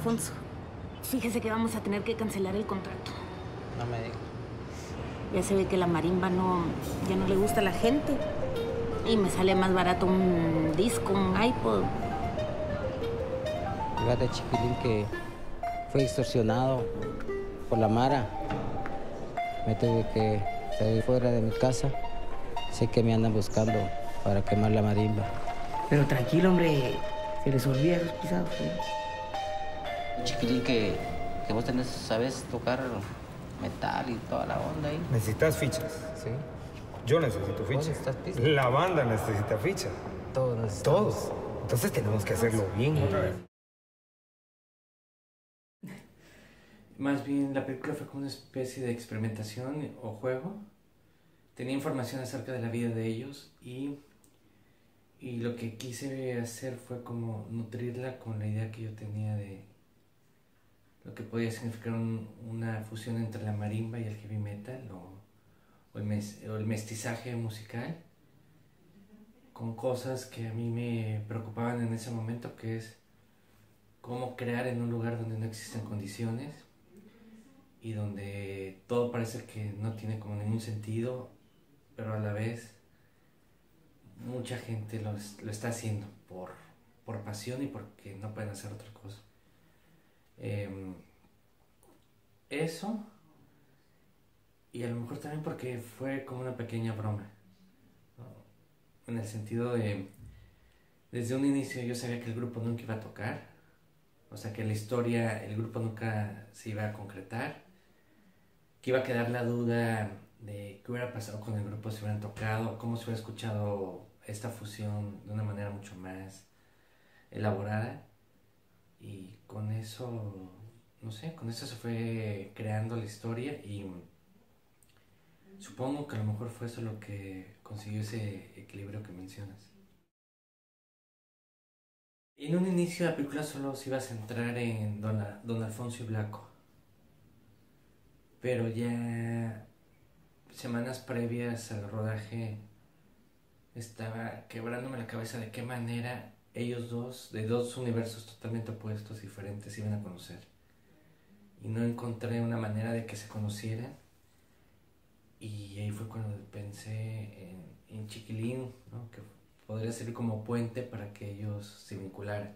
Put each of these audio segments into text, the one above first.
Alfonso, fíjese que vamos a tener que cancelar el contrato. No me digas. Ya se ve que la marimba ya no le gusta a la gente. Y me sale más barato un disco, un iPod. Fíjate, chiquilín, que fue extorsionado por la Mara. Me tuve que salir fuera de mi casa. Sé que me andan buscando para quemar la marimba. Pero tranquilo, hombre. Se les olvida esos pisados, ¿eh? Chiquilín, que vos tenés, sabes tocar metal y toda la onda ahí. ¿Necesitas fichas? Sí. Yo necesito fichas. ¿Necesitas fichas? La banda necesita fichas. Todos necesitamos. Todos. Entonces tenemos que hacerlo bien otra vez. Más bien, la película fue como una especie de experimentación o juego. Tenía información acerca de la vida de ellos y lo que quise hacer fue como nutrirla con la idea que yo tenía de lo que podía significar una fusión entre la marimba y el heavy metal o el mestizaje musical, con cosas que a mí me preocupaban en ese momento, que es cómo crear en un lugar donde no existen condiciones y donde todo parece que no tiene como ningún sentido, pero a la vez mucha gente lo está haciendo por pasión y porque no pueden hacer otra cosa. Eso, y a lo mejor también porque fue como una pequeña broma, ¿no? En el sentido de, desde un inicio yo sabía que el grupo nunca iba a tocar, o sea que la historia, el grupo nunca se iba a concretar, que iba a quedar la duda de qué hubiera pasado con el grupo si hubieran tocado, cómo se hubiera escuchado esta fusión de una manera mucho más elaborada, y con eso, no sé, con eso se fue creando la historia y supongo que a lo mejor fue eso lo que consiguió ese equilibrio que mencionas. En un inicio la película solo se iba a centrar en Don Alfonso y Blanco, pero ya semanas previas al rodaje estaba quebrándome la cabeza de qué manera ellos dos, de dos universos totalmente opuestos, diferentes, se iban a conocer. Y no encontré una manera de que se conocieran. Y ahí fue cuando pensé en Chiquilín, ¿no? Que podría ser como puente para que ellos se vincularan.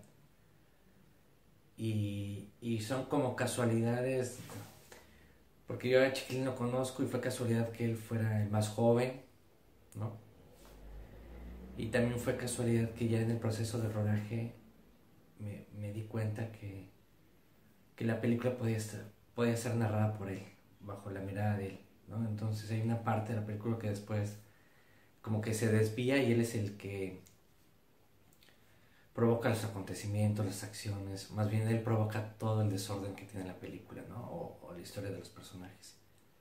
Y son como casualidades, porque yo a Chiquilín lo conozco y fue casualidad que él fuera el más joven, ¿no? Y también fue casualidad que ya en el proceso de rodaje me di cuenta que la película podía ser narrada por él, bajo la mirada de él, ¿no? Entonces hay una parte de la película que después como que se desvía y él es el que provoca los acontecimientos, las acciones, más bien él provoca todo el desorden que tiene la película, ¿no? O la historia de los personajes.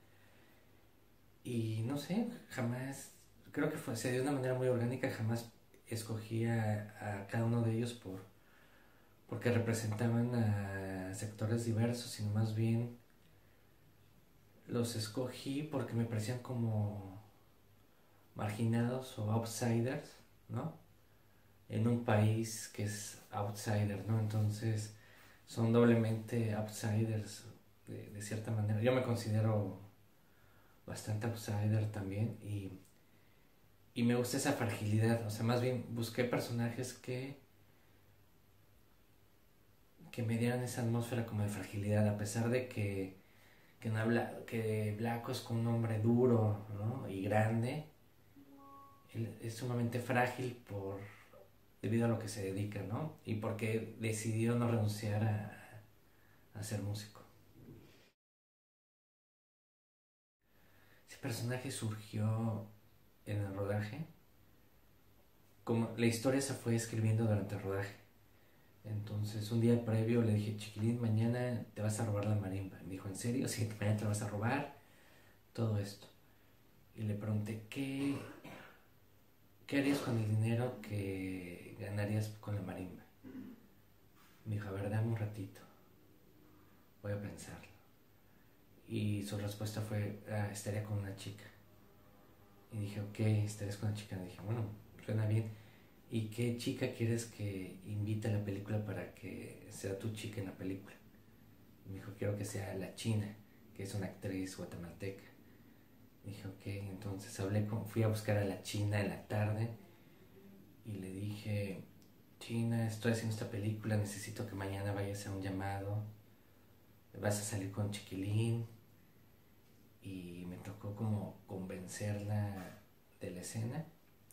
Y no sé, jamás, creo que se dio de una manera muy orgánica, jamás escogí a cada uno de ellos porque representaban a sectores diversos, sino más bien los escogí porque me parecían como marginados o outsiders, ¿no? En un país que es outsider, ¿no? Entonces son doblemente outsiders de cierta manera. Yo me considero bastante outsider también y me gusta esa fragilidad, o sea, más bien busqué personajes que me dieran esa atmósfera como de fragilidad, a pesar de que Blanco es con un hombre duro, ¿no? Y grande. Él es sumamente frágil debido a lo que se dedica, ¿no? Y porque decidió no renunciar a ser músico. Ese personaje surgió en el rodaje, como la historia se fue escribiendo durante el rodaje. Entonces un día previo le dije, Chiquilín, mañana te vas a robar la marimba. Me dijo, ¿en serio? Sí, mañana te la vas a robar, todo esto. Y le pregunté, ¿qué harías con el dinero que ganarías con la marimba? Me dijo, a ver, dame un ratito, voy a pensarlo. Y su respuesta fue, estaría con una chica. Y dije, ok, estarías con una chica. Y dije, bueno, suena bien. ¿Y qué chica quieres que invite a la película para que sea tu chica en la película. Y me dijo, quiero que sea la China, que es una actriz guatemalteca. Dije, ok, entonces fui a buscar a la China en la tarde y le dije, China, estoy haciendo esta película, necesito que mañana vayas a un llamado, vas a salir con Chiquilín. Y me tocó como convencerla de la escena.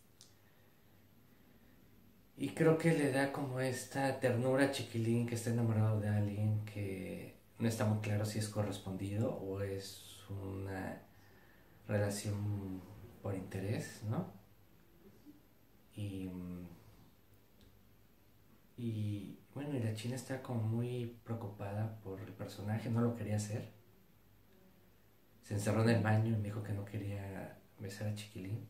Y creo que le da como esta ternura a Chiquilín, que está enamorado de alguien que no está muy claro si es correspondido o es una relación por interés, ¿no? Y bueno, y la China está como muy preocupada por el personaje, no lo quería hacer. Se encerró en el baño y me dijo que no quería besar a Chiquilín.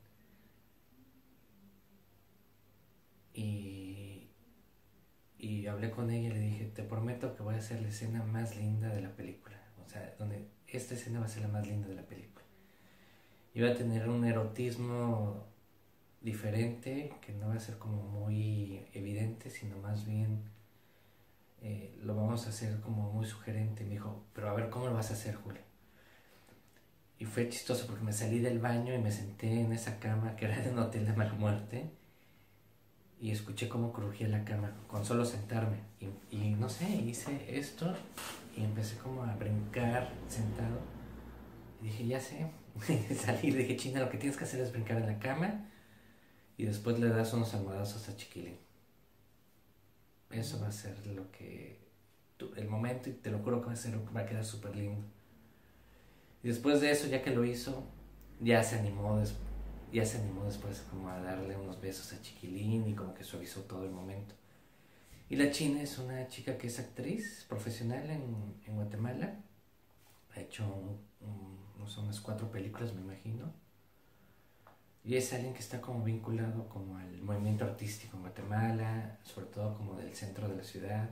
Y hablé con ella y le dije, te prometo que voy a hacer la escena más linda de la película. O sea, donde esta escena va a ser la más linda de la película. Y va a tener un erotismo diferente, que no va a ser como muy evidente, sino más bien lo vamos a hacer como muy sugerente. Y me dijo, pero a ver, ¿cómo lo vas a hacer, Julio? Y fue chistoso porque me salí del baño y me senté en esa cama que era de un hotel de mala muerte y escuché cómo crujía la cama con solo sentarme. Y no sé, hice esto y empecé como a brincar sentado. Y dije, ya sé. Salí y dije, China, lo que tienes que hacer es brincar en la cama y después le das unos almohadazos a Chiquilín. Eso va a ser el momento, y te lo juro que va a quedar súper lindo. Y después de eso, ya que lo hizo, ya se animó después como a darle unos besos a Chiquilín y como que suavizó todo el momento. Y la China es una chica que es actriz profesional en Guatemala. Ha hecho no sé, unas 4 películas, me imagino. Y es alguien que está como vinculado como al movimiento artístico en Guatemala, sobre todo como del centro de la ciudad.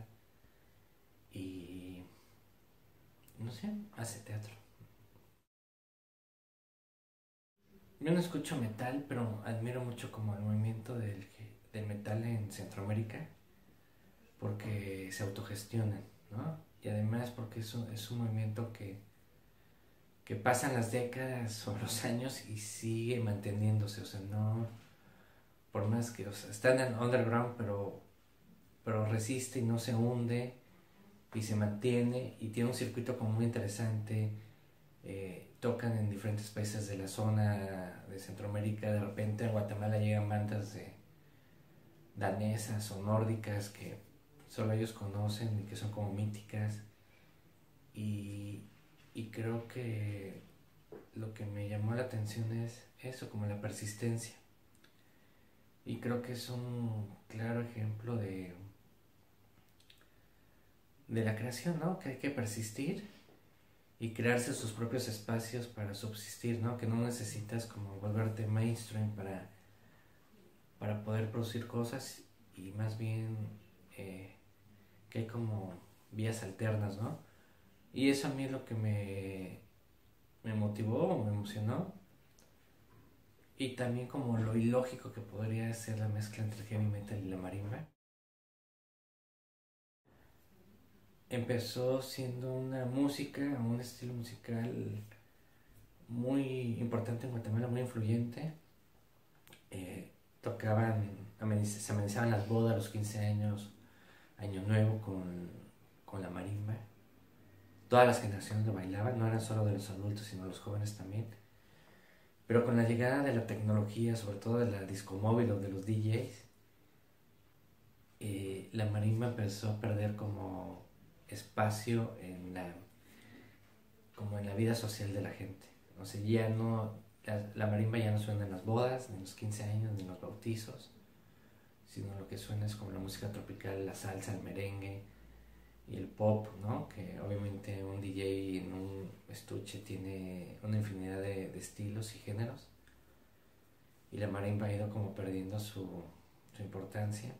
Y no sé, hace teatro. Yo no escucho metal, pero admiro mucho como el movimiento del metal en Centroamérica, porque se autogestionan, ¿no? Y además porque es un movimiento que pasan las décadas o los años y sigue manteniéndose, o sea, no, por más que, o sea, están en underground, pero resiste y no se hunde y se mantiene y tiene un circuito como muy interesante. Tocan en diferentes países de la zona de Centroamérica. De repente en Guatemala llegan bandas danesas o nórdicas que solo ellos conocen y que son como míticas. Y creo que lo que me llamó la atención es eso, como la persistencia. Y creo que es un claro ejemplo de la creación, ¿no? Que hay que persistir y crearse sus propios espacios para subsistir, ¿no? Que no necesitas como volverte mainstream para poder producir cosas, y más bien que hay como vías alternas, ¿no? Y eso a mí es lo que me motivó, me emocionó, y también como lo ilógico que podría ser la mezcla entre el heavy metal y la marimba. Empezó siendo una música, un estilo musical muy importante en Guatemala, muy influyente. Se amenizaban las bodas, los 15 años, Año Nuevo con la marimba. Todas las generaciones lo bailaban, no eran solo de los adultos, sino de los jóvenes también. Pero con la llegada de la tecnología, sobre todo de la disco móvil o de los DJs, la marimba empezó a perder como espacio como en la vida social de la gente. O sea, ya no, la marimba ya no suena en las bodas, ni en los 15 años, ni en los bautizos, sino lo que suena es como la música tropical, la salsa, el merengue y el pop, ¿no? Que obviamente un DJ en un estuche tiene una infinidad de estilos y géneros, y la marimba ha ido como perdiendo su importancia.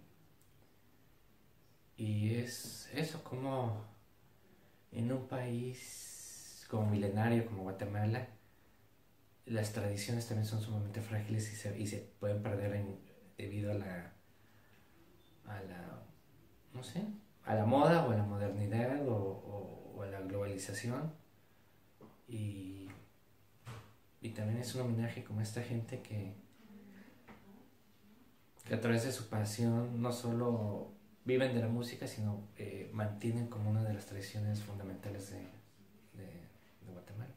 Y es eso, como en un país como milenario como Guatemala, las tradiciones también son sumamente frágiles y se pueden perder debido a la, no sé, a la moda o a la modernidad o a la globalización. Y también es un homenaje como a esta gente que a través de su pasión no solo viven de la música, sino mantienen como una de las tradiciones fundamentales de Guatemala.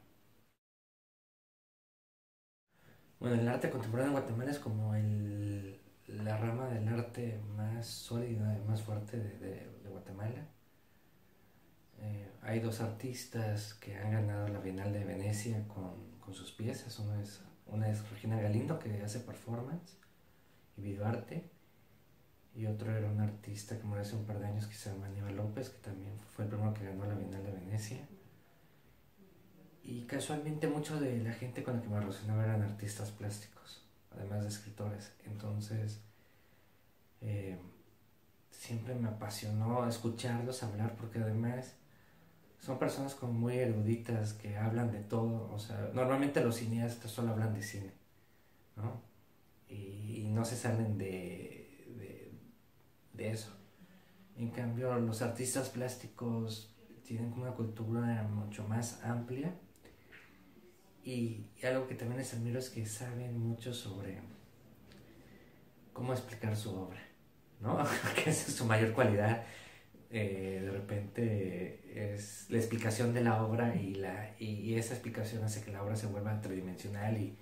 Bueno, el arte contemporáneo en Guatemala es como la rama del arte más sólida y más fuerte de Guatemala. Hay dos artistas que han ganado la Bienal de Venecia con sus piezas. Una es Regina Galindo, que hace performance y videoarte, y otro era un artista que murió hace un par de años que se llama Aníbal López, que también fue el primero que ganó la Bienal de Venecia. Y casualmente mucho de la gente con la que me relacionaba eran artistas plásticos, además de escritores. Entonces siempre me apasionó escucharlos hablar, porque además son personas como muy eruditas que hablan de todo. O sea, normalmente los cineastas solo hablan de cine, ¿no? Y no se salen de eso. En cambio, los artistas plásticos tienen como una cultura mucho más amplia, y algo que también les admiro es que saben mucho sobre cómo explicar su obra, ¿no? Que esa es su mayor cualidad. De repente es la explicación de la obra, y esa explicación hace que la obra se vuelva tridimensional y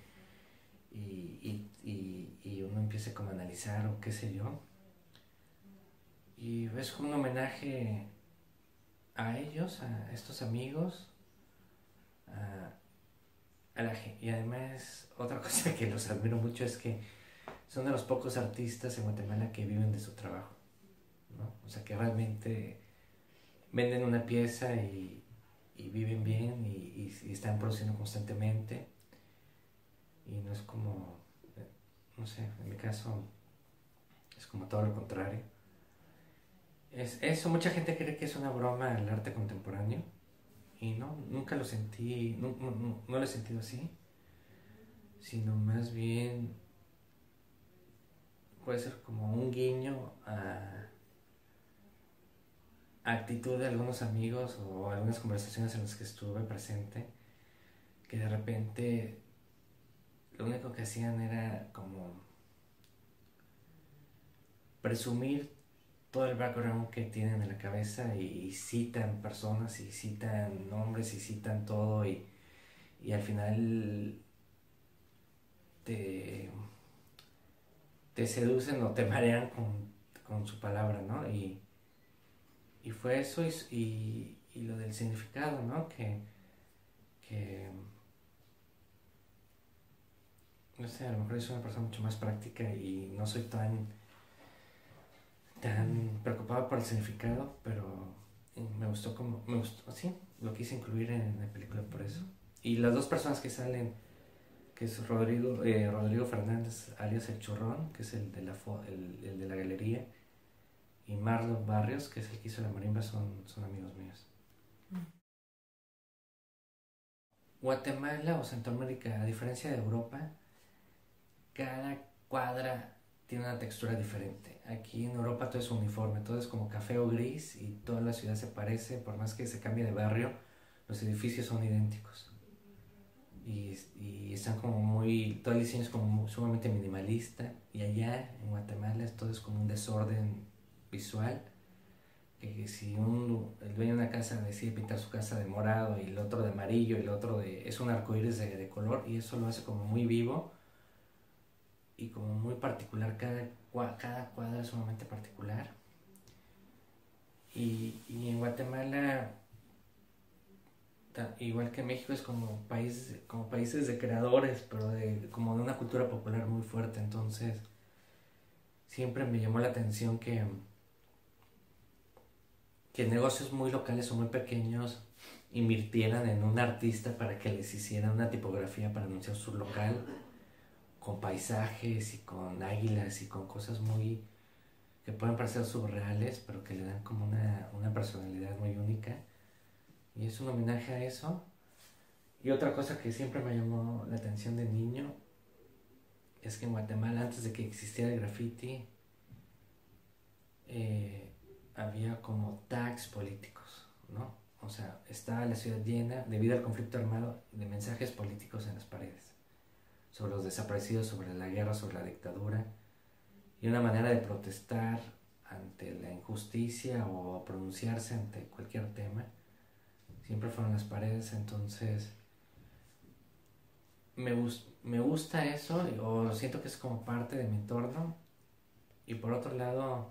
uno empiece como a analizar o qué sé yo. Y es como un homenaje a ellos, a estos amigos, y además otra cosa que los admiro mucho es que son de los pocos artistas en Guatemala que viven de su trabajo, ¿no? O sea, que realmente venden una pieza y viven bien y están produciendo constantemente, y no es como, no sé, en mi caso es como todo lo contrario. Es eso, mucha gente cree que es una broma el arte contemporáneo, y no, nunca lo sentí, no lo he sentido así, sino más bien puede ser como un guiño a actitud de algunos amigos o algunas conversaciones en las que estuve presente, que de repente lo único que hacían era como presumir todo el background que tienen en la cabeza, y citan personas y citan nombres y citan todo, y al final te seducen o te marean con su palabra, ¿no? Y fue eso, y lo del significado, ¿no? Que no sé, a lo mejor yo soy una persona mucho más práctica y no soy tan preocupado por el significado, pero me gustó, sí, lo quise incluir en la película por eso. Y las dos personas que salen, que es Rodrigo Fernández, alias El Churrón, que es el de la galería, y Marlon Barrios, que es el que hizo la marimba, son amigos míos. Guatemala o Centroamérica, a diferencia de Europa, cada cuadra tiene una textura diferente. Aquí en Europa todo es uniforme, todo es como café o gris, y toda la ciudad se parece, por más que se cambie de barrio, los edificios son idénticos. Y están como todo el diseño es como sumamente minimalista, y allá en Guatemala todo es como un desorden visual, que si el dueño de una casa decide pintar su casa de morado y el otro de amarillo y el otro es un arcoíris de color, y eso lo hace como muy vivo y como muy particular. Cada cuadra es sumamente particular, y en Guatemala, igual que México, es como países de creadores, pero como de una cultura popular muy fuerte. Entonces siempre me llamó la atención que negocios muy locales o muy pequeños invirtieran en un artista para que les hiciera una tipografía para anunciar su local, con paisajes y con águilas y con cosas que pueden parecer surreales, pero que le dan como una personalidad muy única. Y es un homenaje a eso. Y otra cosa que siempre me llamó la atención de niño es que en Guatemala, antes de que existiera el graffiti, había como tags políticos, ¿no? O sea, estaba la ciudad llena, debido al conflicto armado, de mensajes políticos en las paredes, sobre los desaparecidos, sobre la guerra, sobre la dictadura, y una manera de protestar ante la injusticia o pronunciarse ante cualquier tema, siempre fueron las paredes. Entonces me gusta eso, o siento que es como parte de mi entorno. Y por otro lado,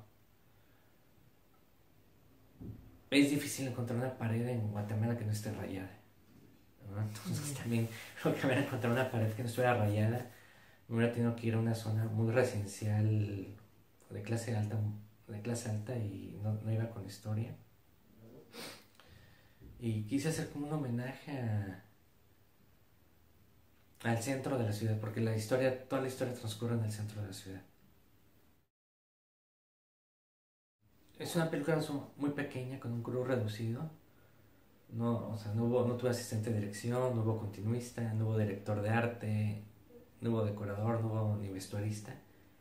es difícil encontrar una pared en Guatemala que no esté rayada, ¿no? Entonces también creo que haber encontrado una pared que no estuviera rayada, me hubiera tenido que ir a una zona muy residencial de clase alta, y no iba con historia. Y quise hacer como un homenaje al centro de la ciudad, porque toda la historia transcurre en el centro de la ciudad. Es una película muy pequeña, con un crew reducido. No, o sea, no tuve asistente de dirección, no hubo continuista, no hubo director de arte, no hubo decorador, no hubo ni vestuarista.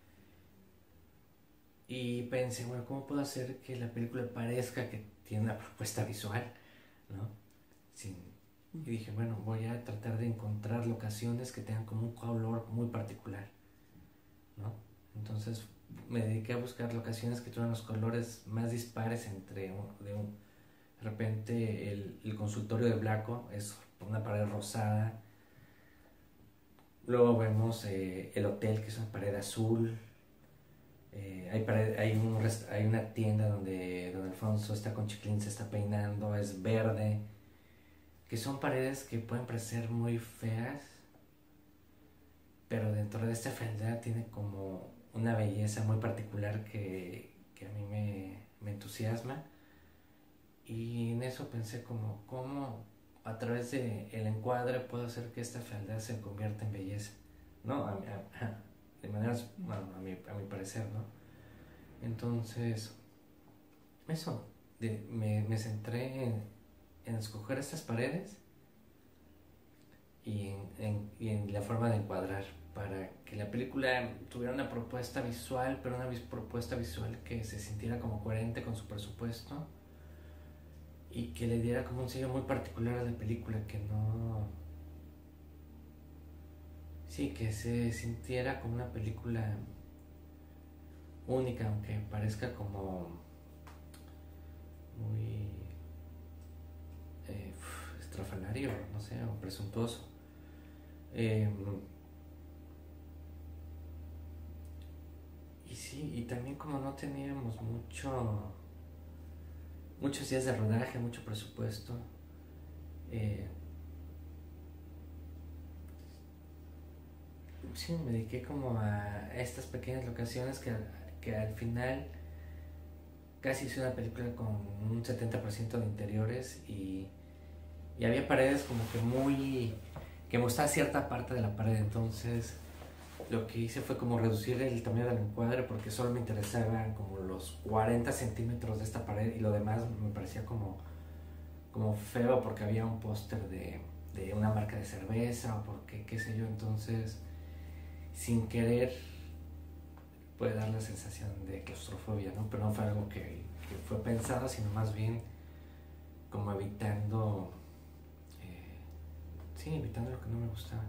Y pensé, bueno, ¿cómo puedo hacer que la película parezca que tiene una propuesta visual, ¿no? Y dije, bueno, voy a tratar de encontrar locaciones que tengan como un color muy particular, ¿no? Entonces me dediqué a buscar locaciones que tuvieran los colores más dispares de repente el consultorio de Blanco es una pared rosada. Luego vemos el hotel, que es una pared azul. Hay una tienda donde Don Alfonso está con Chiclín, se está peinando, es verde. Que son paredes que pueden parecer muy feas, pero dentro de esta fealdad tiene como una belleza muy particular que a mí me entusiasma. Y en eso pensé como, ¿cómo a través del encuadre puedo hacer que esta fealdad se convierta en belleza? ¿No? De maneras, bueno, a mi parecer, ¿no? Entonces, eso, me centré en escoger estas paredes y en la forma de encuadrar, para que la película tuviera una propuesta visual, pero una propuesta visual que se sintiera como coherente con su presupuesto y que le diera como un sello muy particular a la película, que se sintiera como una película única, aunque parezca como muy estrafalario, no sé, o presuntuoso. Y sí, y también como no teníamos muchos días de rodaje, mucho presupuesto, sí, me dediqué como a estas pequeñas locaciones que al final casi hice una película con un 70% de interiores y había paredes como que me gustaba cierta parte de la pared. Entonces lo que hice fue como reducir el tamaño del encuadre, porque solo me interesaban como los 40 centímetros de esta pared y lo demás me parecía como feo, porque había un póster de una marca de cerveza o porque qué sé yo. Entonces, sin querer, puede dar la sensación de claustrofobia, ¿no? Pero no fue algo que fue pensado, sino más bien como evitando lo que no me gustaba.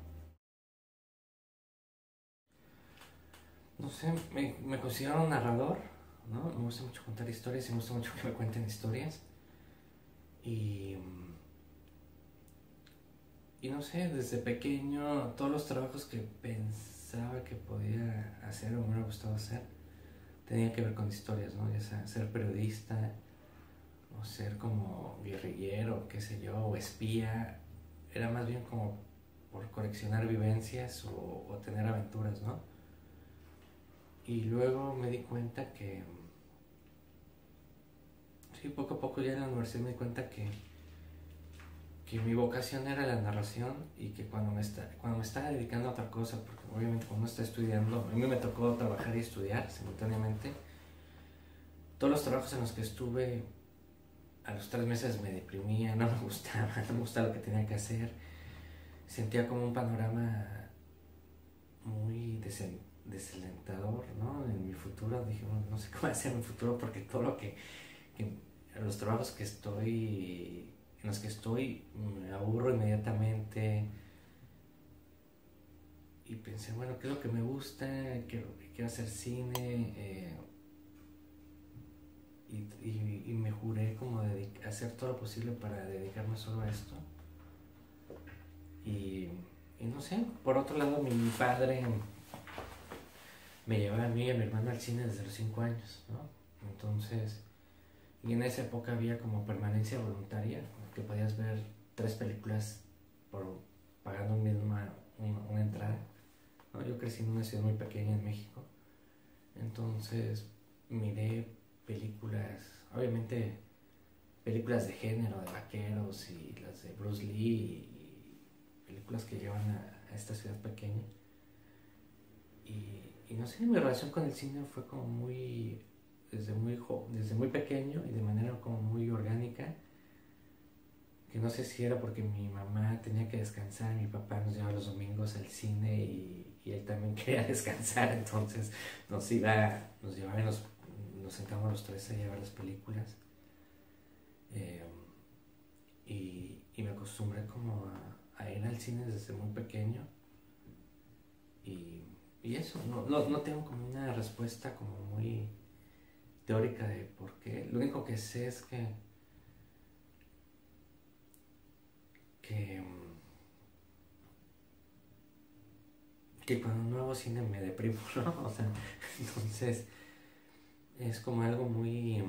No sé, me considero un narrador, ¿no? Me gusta mucho contar historias y me gusta mucho que me cuenten historias. Y no sé, desde pequeño todos los trabajos que pensaba que podía hacer o me hubiera gustado hacer tenían que ver con historias, ¿no? Ya sea ser periodista o ser como guerrillero, qué sé yo, o espía. Era más bien como por coleccionar vivencias o tener aventuras, ¿no? Y luego me di cuenta que sí, poco a poco ya en la universidad me di cuenta que mi vocación era la narración, y que cuando me estaba dedicando a otra cosa, porque obviamente cuando está estudiando, a mí me tocó trabajar y estudiar simultáneamente, todos los trabajos en los que estuve a los 3 meses me deprimía, no me gustaba lo que tenía que hacer, sentía como un panorama muy desalentador, ¿no? En mi futuro dije, bueno, no sé cómo va a ser mi futuro porque todo lo que los trabajos en los que estoy me aburro inmediatamente y pensé, bueno, ¿qué es lo que me gusta? Quiero hacer cine y me juré como hacer todo lo posible para dedicarme solo a esto y no sé, por otro lado mi padre me llevaba a mí y a mi hermano al cine desde los 5 años, ¿no? Entonces, y en esa época había como permanencia voluntaria, que podías ver 3 películas pagando una entrada, ¿no? Yo crecí en una ciudad muy pequeña en México, entonces miré películas, obviamente películas de género, de vaqueros y las de Bruce Lee y películas que llevan a esta ciudad pequeña. Y no sé, mi relación con el cine fue como desde muy pequeño y de manera como muy orgánica, que no sé si era porque mi mamá tenía que descansar, mi papá nos llevaba los domingos al cine y él también quería descansar, entonces nos llevaba y nos sentábamos los 3 a ver las películas y me acostumbré como a ir al cine desde muy pequeño y eso, no tengo como una respuesta como muy teórica de por qué. Lo único que sé es que cuando no hago cine me deprimo, ¿no? O sea, entonces es como algo muy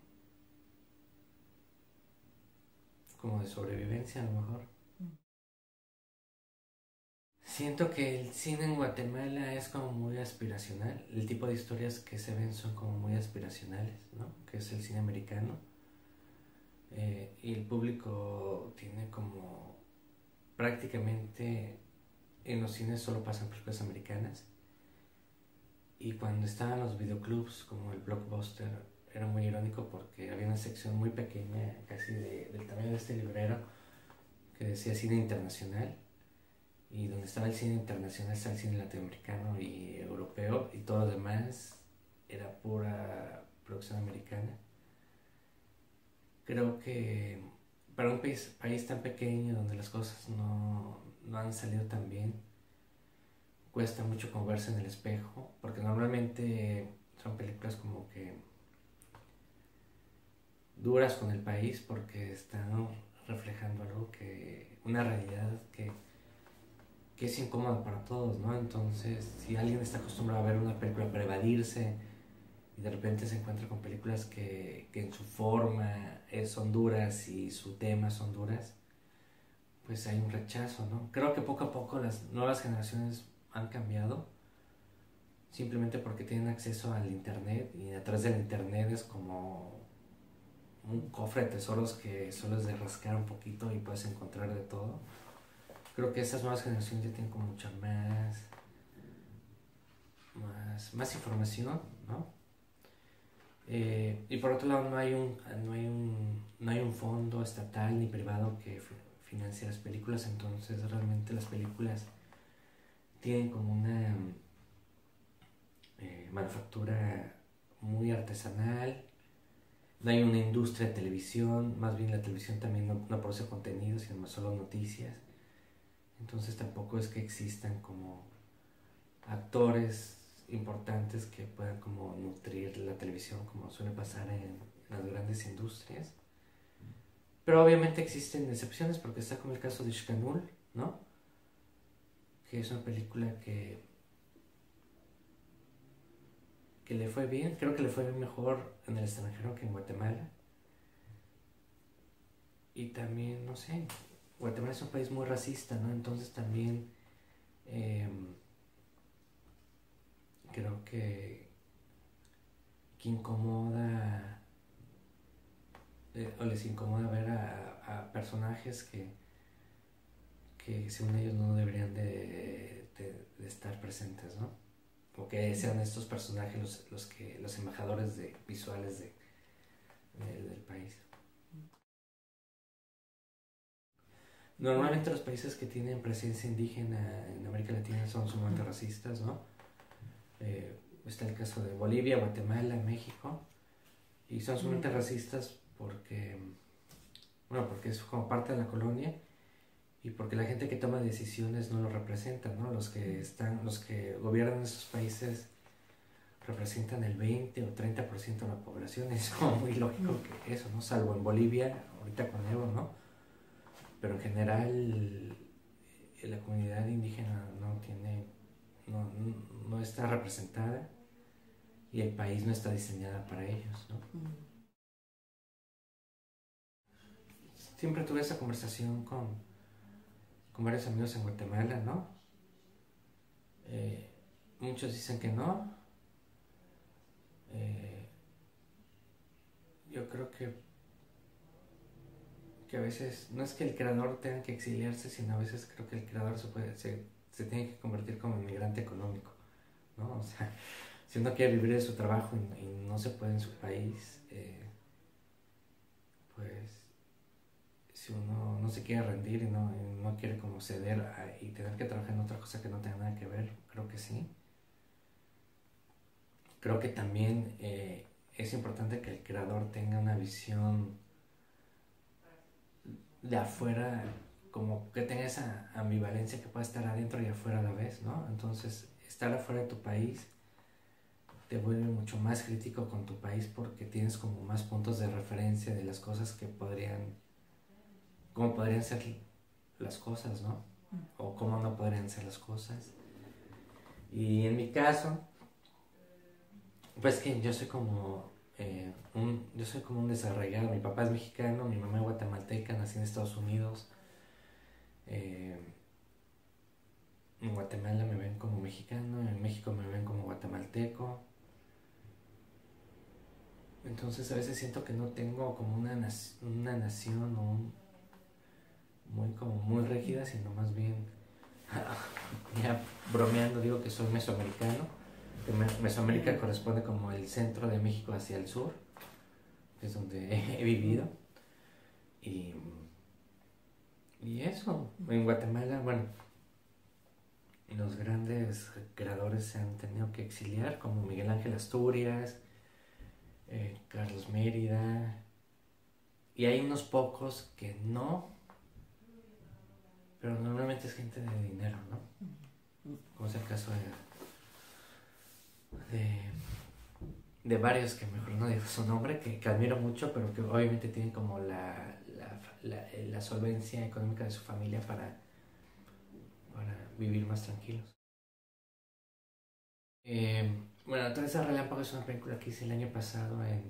como de sobrevivencia a lo mejor. Siento que el cine en Guatemala es como muy aspiracional, el tipo de historias que se ven son como muy aspiracionales, ¿no? Que es el cine americano. Y el público tiene como prácticamente en los cines solo pasan películas americanas y cuando estaban los videoclubs como el Blockbuster era muy irónico porque había una sección muy pequeña casi del tamaño de este librero que decía cine internacional y donde estaba el cine internacional estaba el cine latinoamericano y europeo y todo lo demás era pura producción americana. Creo que para un país tan pequeño donde las cosas no han salido tan bien, cuesta mucho como verse en el espejo, porque normalmente son películas como que duras con el país porque están reflejando algo una realidad que es incómoda para todos, ¿no? Entonces, si alguien está acostumbrado a ver una película para evadirse y de repente se encuentra con películas que en su forma son duras y su tema son duras, pues hay un rechazo, ¿no? Creo que poco a poco las nuevas generaciones han cambiado simplemente porque tienen acceso al internet y atrás del internet es como un cofre de tesoros que solo es de rascar un poquito y puedes encontrar de todo. Creo que estas nuevas generaciones ya tienen como mucha más información, ¿no? Y por otro lado no hay un fondo estatal ni privado que financia las películas, entonces realmente las películas tienen como una manufactura muy artesanal, no hay una industria de televisión, más bien la televisión también no produce contenido, sino más solo noticias, entonces tampoco es que existan como actores importantes que puedan como nutrir la televisión como suele pasar en las grandes industrias. Pero obviamente existen excepciones porque está como el caso de Shkanul, ¿no? Que es una película que le fue bien, creo que le fue mejor en el extranjero que en Guatemala. Y también, no sé, Guatemala es un país muy racista, ¿no? Entonces también creo que incomoda o les incomoda ver a personajes que según ellos no deberían de estar presentes, ¿no? O que sean estos personajes los embajadores visuales del país. Normalmente los países que tienen presencia indígena en América Latina son sumamente racistas, ¿no? Está el caso de Bolivia, Guatemala, México, y son sumamente racistas porque, bueno, porque es como parte de la colonia y porque la gente que toma decisiones no lo representa, ¿no? Los que gobiernan esos países representan el 20 o 30% de la población. Es como muy lógico que eso, ¿no? Salvo en Bolivia, ahorita con Evo, ¿no? Pero en general la comunidad indígena no está representada y el país no está diseñada para ellos, ¿no? Siempre tuve esa conversación con varios amigos en Guatemala, ¿no? Muchos dicen que no. Yo creo que a veces no es que el creador tenga que exiliarse, sino a veces creo que el creador se tiene que convertir como inmigrante económico, ¿no? O sea, si uno quiere vivir de su trabajo y no se puede en su país, pues si uno no se quiere rendir y no quiere como ceder y tener que trabajar en otra cosa que no tenga nada que ver, creo que sí. Creo que también es importante que el creador tenga una visión de afuera, como que tenga esa ambivalencia que pueda estar adentro y afuera a la vez, ¿no? Entonces, estar afuera de tu país te vuelve mucho más crítico con tu país porque tienes como más puntos de referencia de las cosas cómo podrían ser las cosas, ¿no? O cómo no podrían ser las cosas. Y en mi caso, pues que yo soy como un desarraigado. Mi papá es mexicano, mi mamá es guatemalteca, nací en Estados Unidos. En Guatemala me ven como mexicano, en México me ven como guatemalteco. Entonces a veces siento que no tengo como una nación muy rígida, sino más bien, ya bromeando, digo que soy mesoamericano. Mesoamérica corresponde como el centro de México hacia el sur, que es donde he vivido. Y eso, en Guatemala, bueno, los grandes creadores se han tenido que exiliar, como Miguel Ángel Asturias, Carlos Mérida, y hay unos pocos que no, pero normalmente es gente de dinero, ¿no? Como es el caso de varios que mejor no digo su nombre, que admiro mucho, pero que obviamente tienen como la solvencia económica de su familia para vivir más tranquilos. Bueno, Teresa Relámpago es una película que hice el año pasado en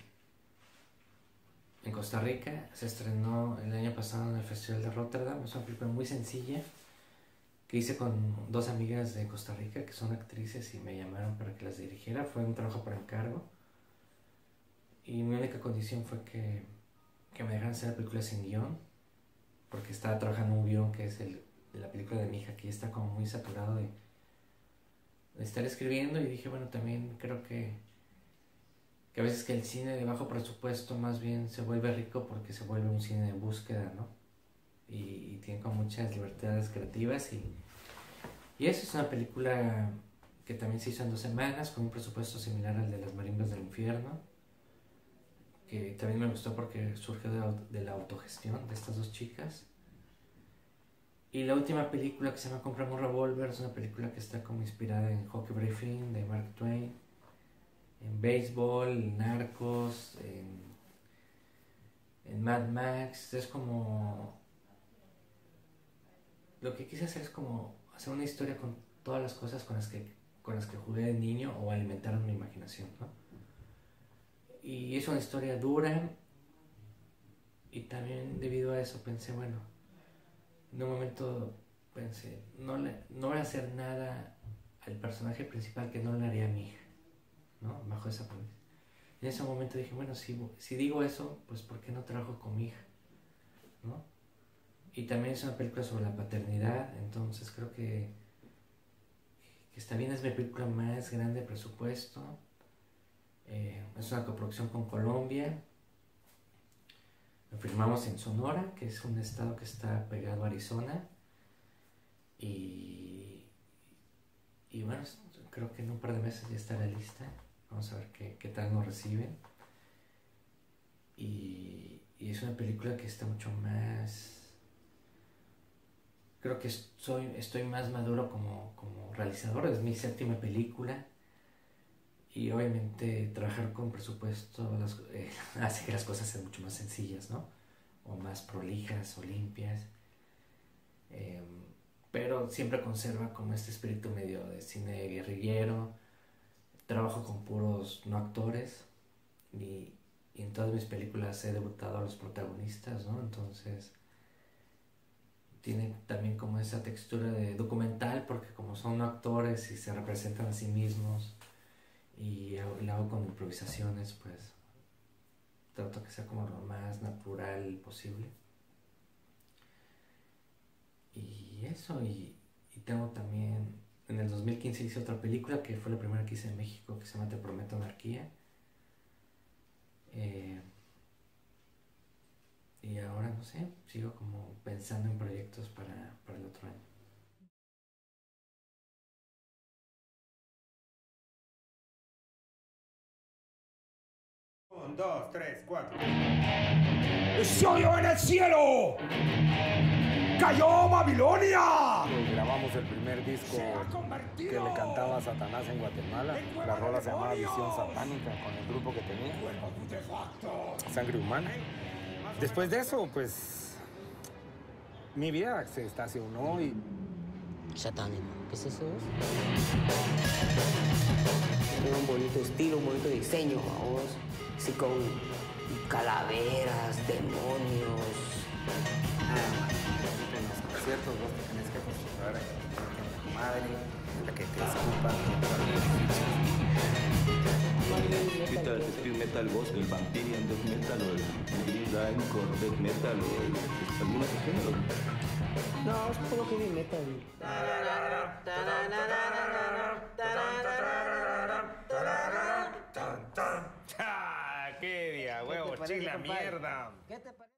Costa Rica. Se estrenó el año pasado en el Festival de Rotterdam. Es una película muy sencilla que hice con dos amigas de Costa Rica que son actrices y me llamaron para que las dirigiera. Fue un trabajo por encargo y mi única condición fue que me dejaran hacer la película sin guión, porque estaba trabajando un guión que es de la película de mi hija, que ya está como muy saturado de estar escribiendo, y dije, bueno, también creo que a veces que el cine de bajo presupuesto más bien se vuelve rico porque se vuelve un cine de búsqueda, ¿no? Y tiene como muchas libertades creativas y eso es una película que también se hizo en 2 semanas con un presupuesto similar al de Las Marimbas del Infierno, que también me gustó porque surgió de la autogestión de estas dos chicas. Y la última película, que se llama Compramos un Revólver, es una película que está como inspirada en Huckleberry Finn de Mark Twain, en béisbol, Narcos, en Mad Max. Es como... Lo que quise hacer es como hacer una historia con todas las cosas con las que jugué de niño o alimentaron mi imaginación, ¿no? Y es una historia dura, y también debido a eso pensé, bueno, en un momento pensé, no voy a hacer nada al personaje principal que no le haría a mi hija, ¿no? Bajo esa premisa. En ese momento dije, bueno, si digo eso, pues ¿por qué no trabajo con mi hija? ¿No? Y también es una película sobre la paternidad, entonces creo que está bien, es mi película más grande de presupuesto. Es una coproducción con Colombia. Lo filmamos en Sonora, que es un estado que está pegado a Arizona. Y bueno, creo que en un par de meses ya estará lista. Vamos a ver qué tal nos reciben. Y es una película que está mucho más... Creo que estoy más maduro como realizador. Es mi 7ª película. Y obviamente trabajar con presupuesto hace que las cosas sean mucho más sencillas, ¿no? O más prolijas o limpias. Pero siempre conserva como este espíritu medio de cine guerrillero. Trabajo con puros no actores. Y en todas mis películas he debutado a los protagonistas, ¿no? Entonces tiene también como esa textura de documental, porque como son actores y se representan a sí mismos y lo hago con improvisaciones, pues trato que sea como lo más natural posible. Y eso, y tengo también, en el 2015 hice otra película que fue la primera que hice en México, que se llama Te Prometo Anarquía. Y ahora no sé, sigo como pensando en proyectos para el otro año. Un, dos, tres, cuatro. ¡Se oyó en el cielo! ¡Cayó Babilonia! Grabamos el primer disco que le cantaba a Satanás en Guatemala. La rola se llamaba Visión Satánica, con el grupo que tenía, Sangre Humana. Después de eso, pues, mi vida se estacionó y... Satánico. ¿Qué es eso? Tiene un bonito estilo, un bonito diseño, vamos. Así con calaveras, demonios. En los conciertos vos te tenés que acostumbrar a que tu madre, a que te escupan. Metal, speed metal, gospel, vampirian, death metal, o el grindcore, death metal, o algunos géneros. No, es como heavy metal. ¡Qué día, huevo, chila, mierda! ¿Qué te parece?